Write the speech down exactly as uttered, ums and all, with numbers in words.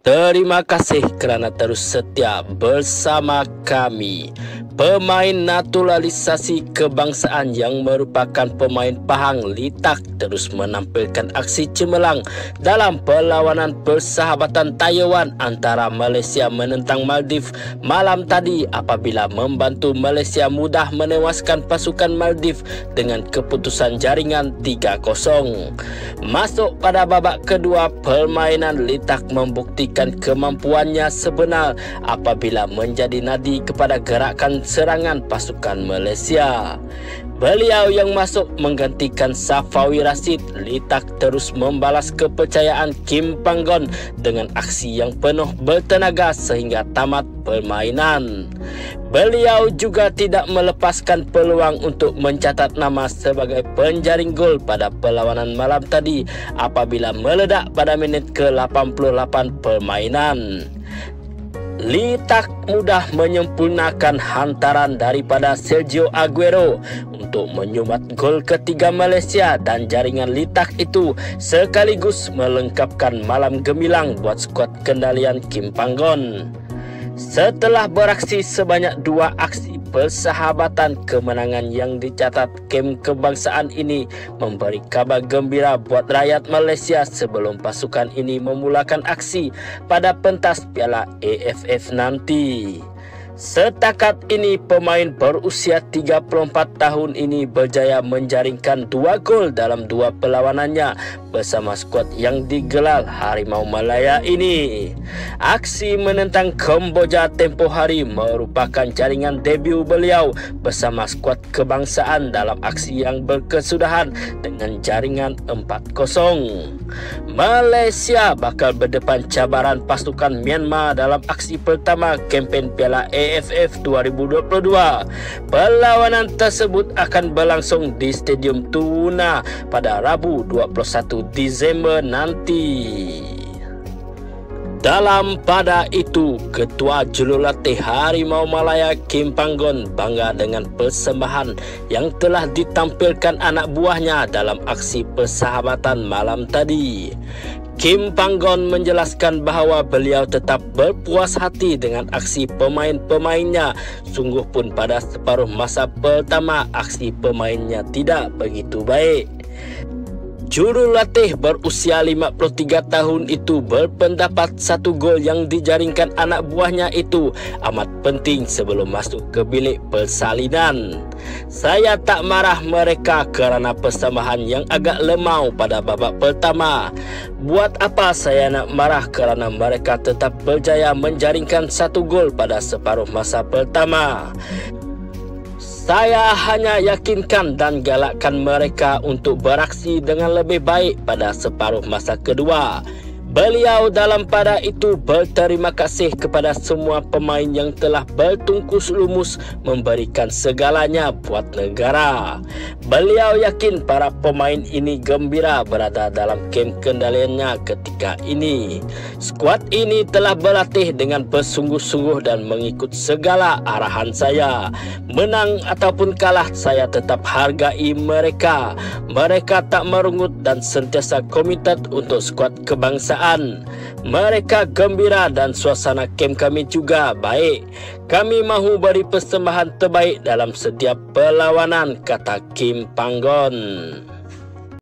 Terima kasih kerana terus setia bersama kami. Pemain naturalisasi kebangsaan yang merupakan pemain Pahang Litak terus menampilkan aksi cemerlang dalam perlawanan persahabatan Taiwan antara Malaysia menentang Maldives malam tadi apabila membantu Malaysia mudah menewaskan pasukan Maldives dengan keputusan jaringan tiga kosong. Masuk pada babak kedua, permainan Litak membuktikan kemampuannya sebenar apabila menjadi nadi kepada gerakan serangan pasukan Malaysia. Beliau yang masuk menggantikan Safawi Rashid, Litak terus membalas kepercayaan Kim Panggon dengan aksi yang penuh bertenaga sehingga tamat permainan. Beliau juga tidak melepaskan peluang untuk mencatat nama sebagai penjaring gol pada perlawanan malam tadi apabila meledak pada minit ke lapan puluh lapan permainan. Litak mudah menyempurnakan hantaran daripada Sergio Aguero untuk menyumat gol ketiga Malaysia, dan jaringan Litak itu sekaligus melengkapkan malam gemilang buat skuad kendalian Kim Panggon. Setelah beraksi sebanyak dua aksi persahabatan, kemenangan yang dicatat kem kebangsaan ini memberi kabar gembira buat rakyat Malaysia sebelum pasukan ini memulakan aksi pada pentas Piala A F F nanti. Setakat ini pemain berusia tiga puluh empat tahun ini berjaya menjaringkan dua gol dalam dua perlawanannya bersama skuad yang digelar Harimau Malaya ini. Aksi menentang Kamboja tempoh hari merupakan jaringan debut beliau bersama skuad kebangsaan dalam aksi yang berkesudahan dengan jaringan empat kosong. Malaysia bakal berdepan cabaran pasukan Myanmar dalam aksi pertama kempen Piala A F F dua ribu dua puluh dua. Perlawanan tersebut akan berlangsung di Stadium Tuna pada Rabu dua puluh satu Disember nanti. Dalam pada itu, Ketua Jurulatih Harimau Malaya Kim Panggon bangga dengan persembahan yang telah ditampilkan anak buahnya dalam aksi persahabatan malam tadi. Kim Panggon menjelaskan bahawa beliau tetap berpuas hati dengan aksi pemain-pemainnya. Sungguh pun pada separuh masa pertama aksi pemainnya tidak begitu baik. Jurulatih berusia lima puluh tiga tahun itu berpendapat satu gol yang dijaringkan anak buahnya itu amat penting sebelum masuk ke bilik persalinan. Saya tak marah mereka kerana persembahan yang agak lemau pada babak pertama. Buat apa saya nak marah kerana mereka tetap berjaya menjaringkan satu gol pada separuh masa pertama. Saya hanya yakinkan dan galakkan mereka untuk beraksi dengan lebih baik pada separuh masa kedua. Beliau dalam pada itu berterima kasih kepada semua pemain yang telah bertungkus lumus memberikan segalanya buat negara. Beliau yakin para pemain ini gembira berada dalam kem kendaliannya ketika ini. Skuad ini telah berlatih dengan bersungguh-sungguh dan mengikut segala arahan saya. Menang ataupun kalah, saya tetap hargai mereka. Mereka tak merungut dan sentiasa komited untuk skuad kebangsaan. Mereka gembira dan suasana kem kami juga baik. Kami mahu beri persembahan terbaik dalam setiap perlawanan, kata Kim Panggon.